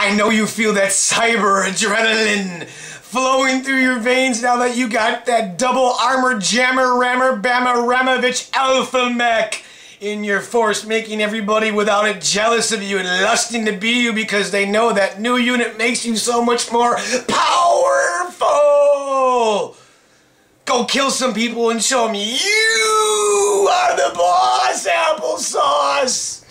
I know you feel that cyber adrenaline flowing through your veins now that you got that double armor jammer rammer bama ramovich alpha mech in your force, making everybody without it jealous of you and lusting to be you because they know that new unit makes you so much more powerful. Go kill some people and show them you are the boss, applesauce.